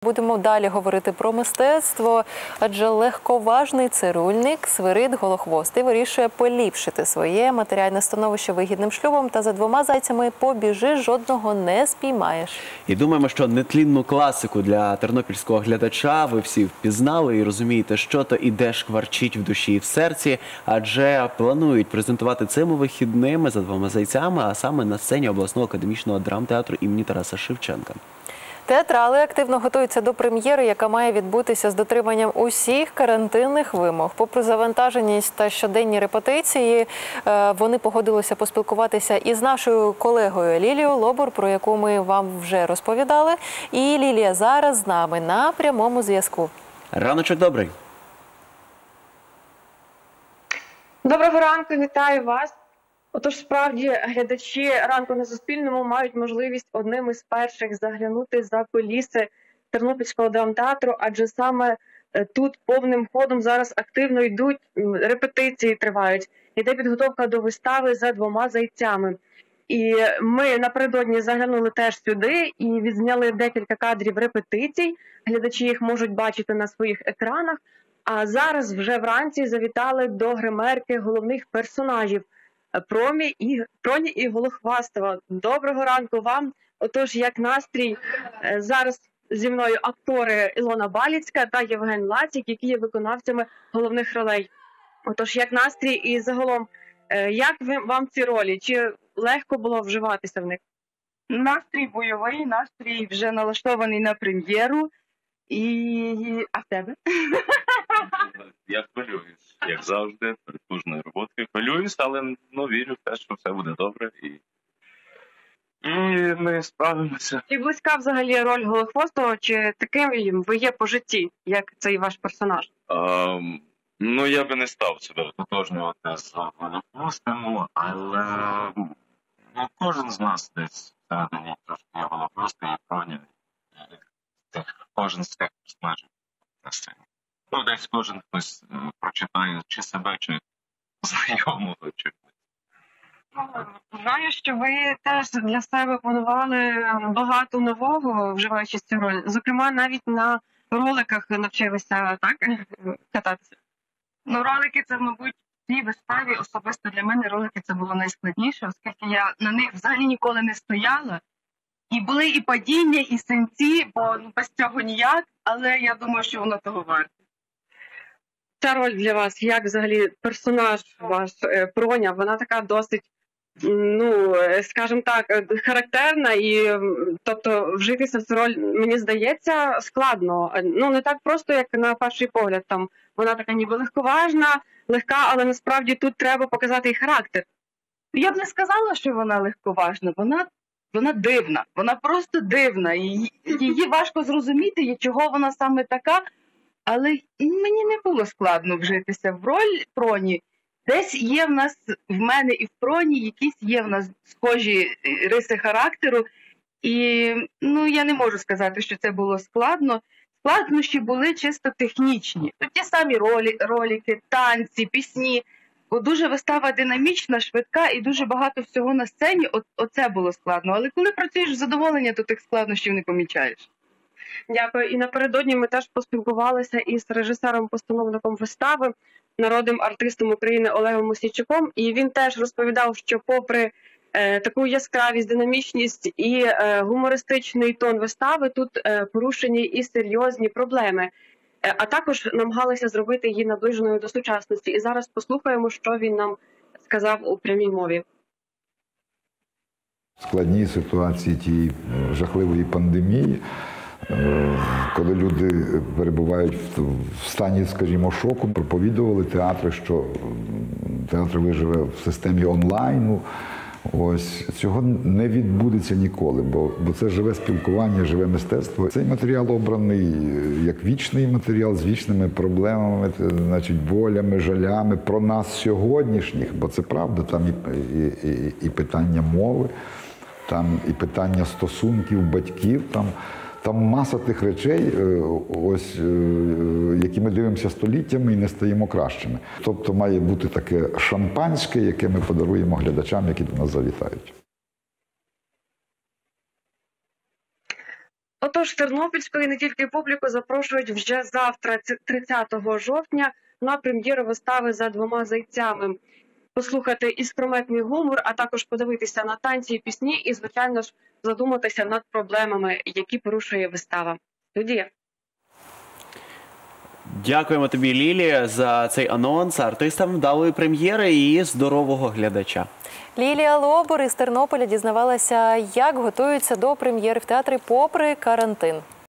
Будемо далі говорити про мистецтво, адже легковажний цирюльник Свирид Голохвостий вирішує поліпшити своє матеріальне становище вигідним шлюбом, та за двома зайцями побіжи, жодного не спіймаєш. І думаємо, що нетлінну класику для тернопільського глядача ви всі впізнали і розумієте, що то і де шкварчить в душі і в серці, адже планують презентувати цими вихідними за двома зайцями, а саме на сцені обласного академічного драмтеатру імені Тараса Шевченка. Театрали активно готуються до прем'єри, яка має відбутися з дотриманням усіх карантинних вимог. Попри завантаженість та щоденні репетиції, вони погодилися поспілкуватися із нашою колегою Лілією Лобур, про яку ми вам вже розповідали. І Лілія зараз з нами на прямому зв'язку. Раночок добрий. Доброго ранку, вітаю вас. Отож, справді, глядачі «Ранку на Суспільному» мають можливість одним із перших заглянути за куліси Тернопільського драмтеатру, адже саме тут повним ходом зараз активно йдуть, репетиції тривають, йде підготовка до вистави «За двома зайцями». І ми напередодні заглянули теж сюди і відзняли декілька кадрів репетицій, глядачі їх можуть бачити на своїх екранах, а зараз вже вранці завітали до гримерки головних персонажів Проні і Голохвастова. Доброго ранку вам. Отож, як настрій? Зараз зі мною актори Ілона Баліцька та Євген Лацік, які є виконавцями головних ролей. Отож, як настрій і загалом, як вам ці ролі? Чи легко було вживатися в них? Настрій бойовий, настрій вже налаштований на прем'єру. А в тебе? Я хвилююсь, як завжди, перед кожною роботою. Хвилююсь, але вірю в те, що все буде добре і ми справимося. Чи близька взагалі роль Голохвостого, чи таким ви є по житті, як цей ваш персонаж? Я би не став себе ототожнювати з Голохвостим, але кожен з нас десь всередині трошки є Голохвостий і Проня. Кожен з тих персонажів на сцені. Десь кожен хтось прочитає чи себе, чи знайомого, чи Знаю, що ви теж для себе планували багато нового, вживаючи цю роль. Зокрема, навіть на роликах навчилися, так, кататися? Ролики – це, мабуть, в цій виставі особисто для мене ролики – це було найскладніше, оскільки я на них взагалі ніколи не стояла. І були і падіння, і синці, бо без цього ніяк, але я думаю, що воно того варте. Ця роль для вас, як взагалі персонаж ваш Проня, вона така досить, скажімо так, характерна, і тобто вжитися в цю роль, мені здається, складно. Не так просто, як на перший погляд. Там вона така ніби легковажна, легка, але насправді тут треба показати і характер. Я б не сказала, що вона легковажна, вона дивна, вона просто дивна. Її важко зрозуміти, чого вона саме така, але мені не було складно вжитися в роль Проні. Десь є в мене і в Проні, якісь є в нас схожі риси характеру. І я не можу сказати, що це було складно. Складнощі були чисто технічні. Ті самі ролики, танці, пісні. Бо дуже вистава динамічна, швидка і дуже багато всього на сцені, оце було складно. Але коли працюєш в задоволення, то тих складнощів не помічаєш. Дякую. І напередодні ми теж поспілкувалися із режисером-постановником вистави, народним артистом України Олегом Мосійчуком. І він теж розповідав, що попри таку яскравість, динамічність і гумористичний тон вистави, тут порушені і серйозні проблеми. А також намагалися зробити її наближеною до сучасності. І зараз послухаємо, що він нам сказав у прямій мові. В складній ситуації тієї жахливої пандемії, коли люди перебувають в стані, скажімо, шоку, проповідували театри, що театр виживе в системі онлайну. Ось цього не відбудеться ніколи, бо це живе спілкування, живе мистецтво. Цей матеріал обраний як вічний матеріал з вічними проблемами, болями, жалями про нас сьогоднішніх, бо це правда, там і питання мови, там і питання стосунків батьків, там маса тих речей, які ми дивимося століттями і не стаємо кращими. Тобто має бути таке шампанське, яке ми подаруємо глядачам, які до нас завітають. Отож, Тернопільську і не тільки публіку запрошують вже завтра, 30 жовтня, на прем'єру вистави «За двома зайцями». Послухати іскрометний гумор, а також подивитися на танці і пісні і, звичайно ж, задуматися над проблемами, які порушує вистава. Студія. Дякуємо тобі, Лілія, за цей анонс. Артистам вдалої прем'єри і здорового глядача. Лілія Лобур із Тернополя дізнавалася, як готуються до прем'єри в театрі попри карантин.